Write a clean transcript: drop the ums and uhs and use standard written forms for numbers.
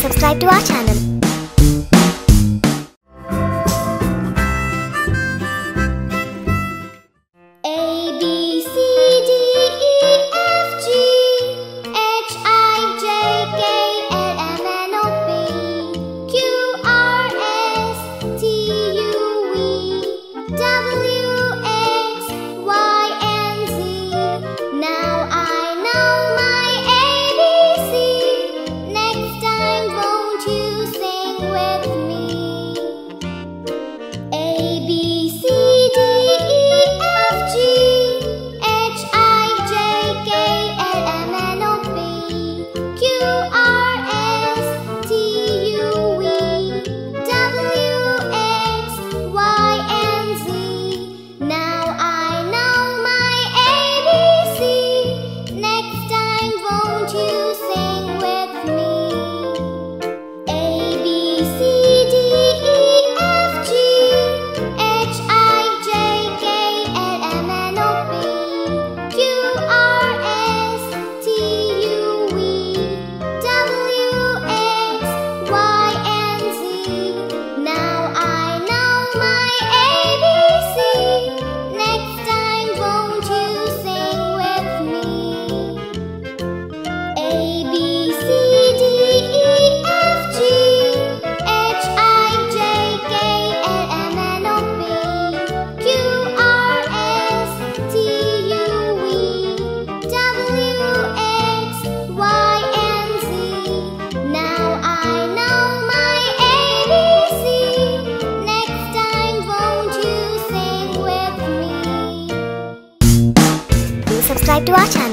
subscribe to our channel. A, B, C, D, E, F, G, H, I, J, K, L, M, N, O, P, Q, R, S, T, U, V, W, X, Y, and Z. Now I know my ABC. Next time won't you sing with me? A, B, C, D, E, F, G, H, I, J, K, L, M, N, O, P, Q, R, S, T, U, V, W, X, Y, and Z. Now I know my ABC. Next time won't you sing with me? A, B, C, D, E, F, G, H, I, J, K, L, M, N, O, P, Q, R, S, T, U, V, W, X, Y, and Z. Now I know my ABC. Next time won't you sing with me? A, B, C, D, E, F, G, H, I, J, K, L, M, N, O, P, Q, R, S, T, U, V, W, X, Y, and Z. Now I know my ABC. Next time won't you sing with me? Please subscribe to our channel.